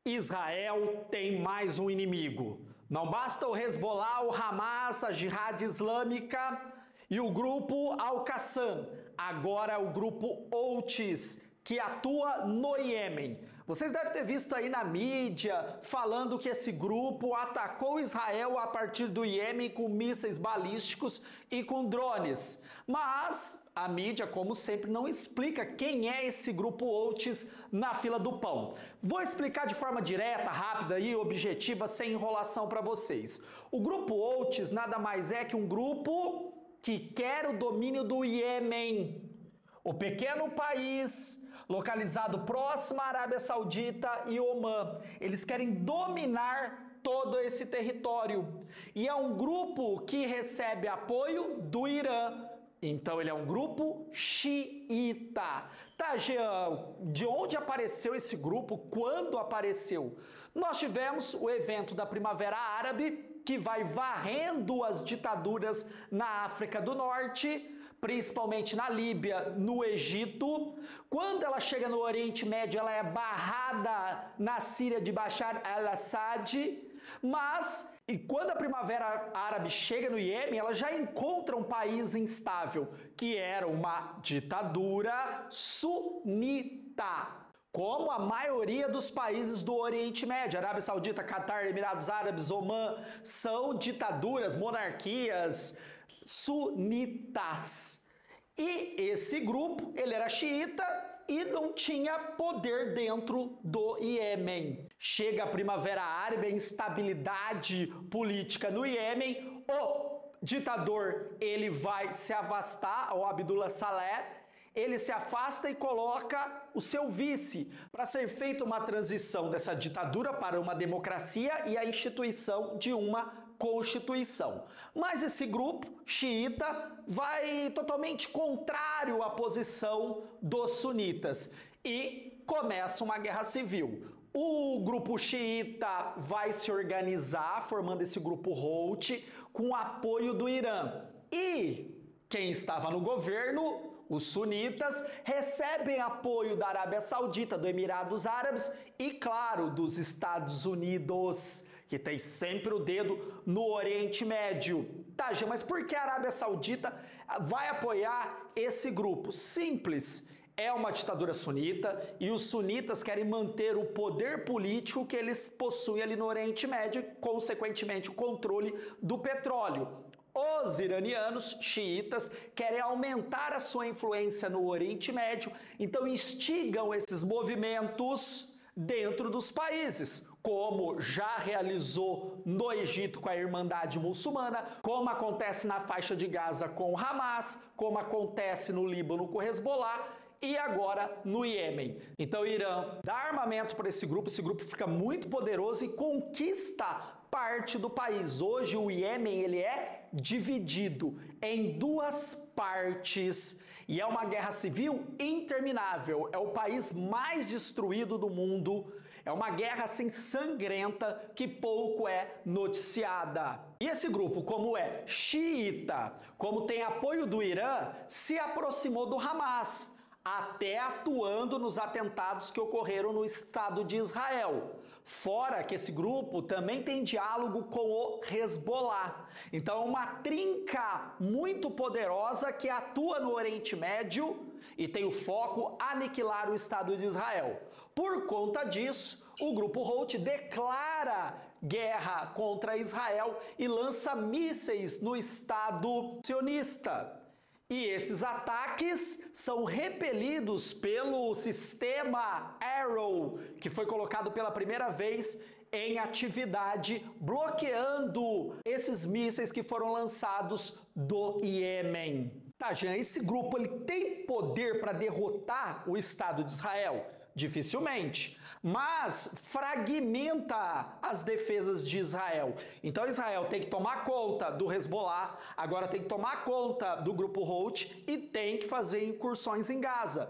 Israel tem mais um inimigo. Não basta o Hezbollah, o Hamas, a Jihad Islâmica e o grupo Al-Qassam. Agora é o grupo Houthis, que atua no Iêmen. Vocês devem ter visto aí na mídia falando que esse grupo atacou Israel a partir do Iêmen com mísseis balísticos e com drones. Mas a mídia, como sempre, não explica quem é esse grupo Houthis na fila do pão. Vou explicar de forma direta, rápida e objetiva, sem enrolação para vocês. O grupo Houthis nada mais é que um grupo que quer o domínio do Iêmen, o pequeno país localizado próximo à Arábia Saudita e Omã. Eles querem dominar todo esse território. E é um grupo que recebe apoio do Irã. Então ele é um grupo xiita. Tá, Jean, de onde apareceu esse grupo? Quando apareceu? Nós tivemos o evento da Primavera Árabe, que vai varrendo as ditaduras na África do Norte, principalmente na Líbia, no Egito. Quando ela chega no Oriente Médio, ela é barrada na Síria de Bashar al-Assad. E quando a Primavera Árabe chega no Iêmen, ela já encontra um país instável, que era uma ditadura sunita, como a maioria dos países do Oriente Médio. Arábia Saudita, Catar, Emirados Árabes, Omã, são ditaduras, monarquias sunitas. E esse grupo, ele era xiita e não tinha poder dentro do Iêmen. Chega a Primavera Árabe, a instabilidade política no Iêmen, o ditador, ele vai se afastar, o Abdullah Saleh, ele se afasta e coloca o seu vice, para ser feita uma transição dessa ditadura para uma democracia e a instituição de uma constituição. Mas esse grupo xiita vai totalmente contrário à posição dos sunitas e começa uma guerra civil. O grupo xiita vai se organizar, formando esse grupo Houthi, com o apoio do Irã. E quem estava no governo, os sunitas, recebem apoio da Arábia Saudita, do Emirados Árabes e, claro, dos Estados Unidos, que tem sempre o dedo no Oriente Médio. Tá, Gê, mas por que a Arábia Saudita vai apoiar esse grupo? Simples. É uma ditadura sunita e os sunitas querem manter o poder político que eles possuem ali no Oriente Médio e, consequentemente, o controle do petróleo. Os iranianos xiitas querem aumentar a sua influência no Oriente Médio, então instigam esses movimentos dentro dos países, como já realizou no Egito com a Irmandade Muçulmana, como acontece na faixa de Gaza com o Hamas, como acontece no Líbano com o Hezbollah e agora no Iêmen. Então o Irã dá armamento para esse grupo fica muito poderoso e conquista parte do país. Hoje o Iêmen ele é dividido em duas partes e é uma guerra civil interminável. É o país mais destruído do mundo. É uma guerra assim sangrenta que pouco é noticiada. E esse grupo, como é xiita, como tem apoio do Irã, se aproximou do Hamas, até atuando nos atentados que ocorreram no Estado de Israel. Fora que esse grupo também tem diálogo com o Hezbollah. Então é uma trinca muito poderosa que atua no Oriente Médio e tem o foco aniquilar o Estado de Israel. Por conta disso, o grupo Houthi declara guerra contra Israel e lança mísseis no Estado sionista. E esses ataques são repelidos pelo sistema Arrow, que foi colocado pela primeira vez em atividade, bloqueando esses mísseis que foram lançados do Iêmen. Tá, Jean, esse grupo ele tem poder para derrotar o Estado de Israel? Dificilmente, mas fragmenta as defesas de Israel. Então Israel tem que tomar conta do Hezbollah, agora tem que tomar conta do grupo Houthi e tem que fazer incursões em Gaza.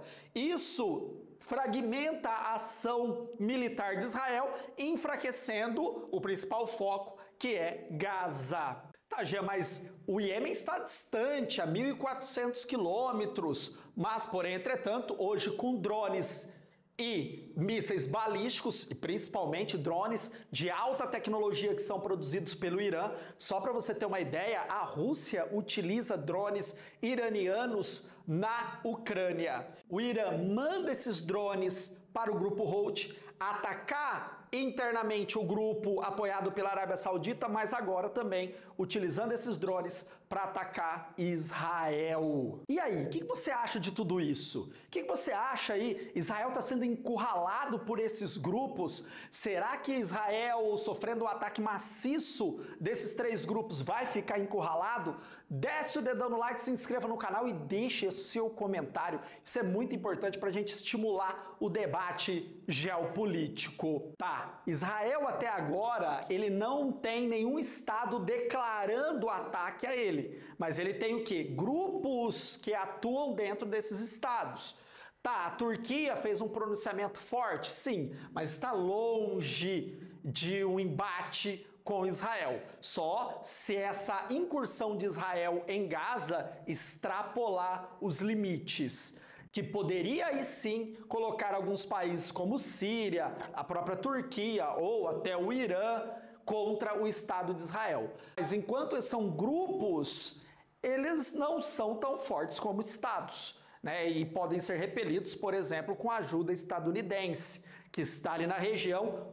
Isso fragmenta a ação militar de Israel, enfraquecendo o principal foco, que é Gaza. Tá, Gê, mas o Iêmen está distante, a 1.400 quilômetros, mas, porém, entretanto, hoje com drones e mísseis balísticos, e principalmente drones de alta tecnologia que são produzidos pelo Irã. Só para você ter uma ideia, a Rússia utiliza drones iranianos na Ucrânia. O Irã manda esses drones para o grupo Houthi atacar internamente o grupo apoiado pela Arábia Saudita, mas agora também utilizando esses drones para atacar Israel. E aí, o que você acha de tudo isso? O que você acha aí? Israel está sendo encurralado por esses grupos? Será que Israel, sofrendo um ataque maciço desses três grupos, vai ficar encurralado? Desce o dedão no like, se inscreva no canal e deixe o seu comentário. Isso é muito importante para a gente estimular o debate geopolítico. Tá, Israel até agora, ele não tem nenhum estado declarando ataque a ele, mas ele tem o quê? Grupos que atuam dentro desses estados. Tá, a Turquia fez um pronunciamento forte, sim, mas está longe de um embate com Israel. Só se essa incursão de Israel em Gaza extrapolar os limites, que poderia aí sim colocar alguns países como Síria, a própria Turquia ou até o Irã contra o Estado de Israel. Mas enquanto são grupos, eles não são tão fortes como estados, né? E podem ser repelidos, por exemplo, com a ajuda estadunidense, que está ali na região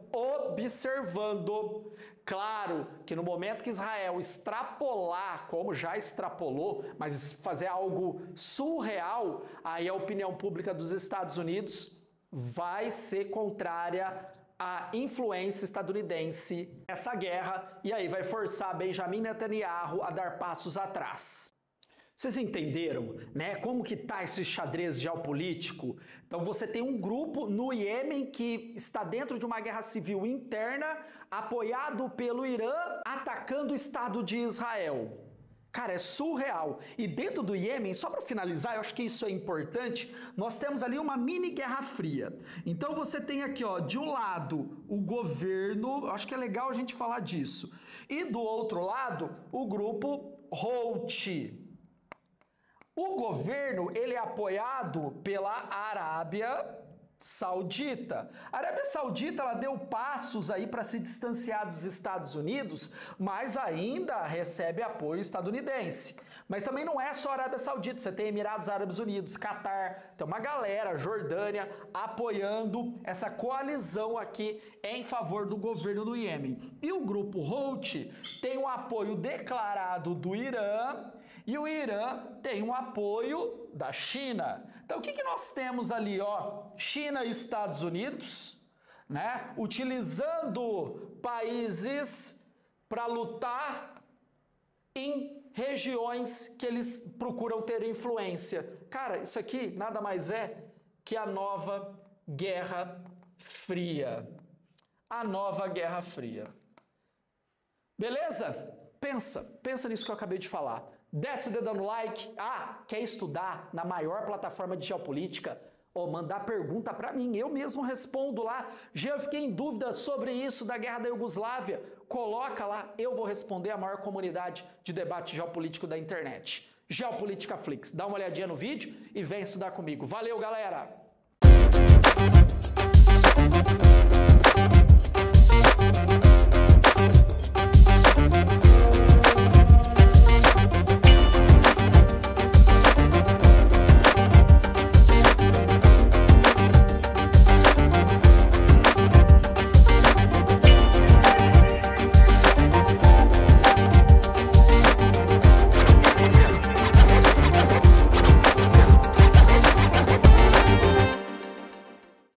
observando. Claro que no momento que Israel extrapolar, como já extrapolou, mas fazer algo surreal, aí a opinião pública dos Estados Unidos vai ser contrária à influência estadunidense nessa guerra, e aí vai forçar Benjamin Netanyahu a dar passos atrás. Vocês entenderam, né, como que tá esse xadrez geopolítico? Então você tem um grupo no Iêmen que está dentro de uma guerra civil interna, apoiado pelo Irã, atacando o Estado de Israel. Cara, é surreal. E dentro do Iêmen, só para finalizar, eu acho que isso é importante, nós temos ali uma mini guerra fria. Então você tem aqui, ó, de um lado, o governo, acho que é legal a gente falar disso, e do outro lado, o grupo Houthi. O governo, ele é apoiado pela Arábia Saudita. A Arábia Saudita, ela deu passos aí para se distanciar dos Estados Unidos, mas ainda recebe apoio estadunidense. Mas também não é só a Arábia Saudita, você tem Emirados Árabes Unidos, Catar, tem uma galera, Jordânia, apoiando essa coalizão aqui em favor do governo do Iêmen. E o grupo Houthi tem um apoio declarado do Irã, e o Irã tem um apoio da China. Então o que nós temos ali, ó? China e Estados Unidos, né? Utilizando países para lutar em regiões que eles procuram ter influência. Cara, isso aqui nada mais é que a nova Guerra Fria. A nova Guerra Fria. Beleza? Pensa nisso que eu acabei de falar. Desce o dedão no like. Ah, quer estudar na maior plataforma de geopolítica? Ou mandar pergunta para mim, eu mesmo respondo lá. Já eu fiquei em dúvida sobre isso da guerra da Iugoslávia. Coloca lá, eu vou responder a maior comunidade de debate geopolítico da internet. Geopolítica Flix. Dá uma olhadinha no vídeo e vem estudar comigo. Valeu, galera!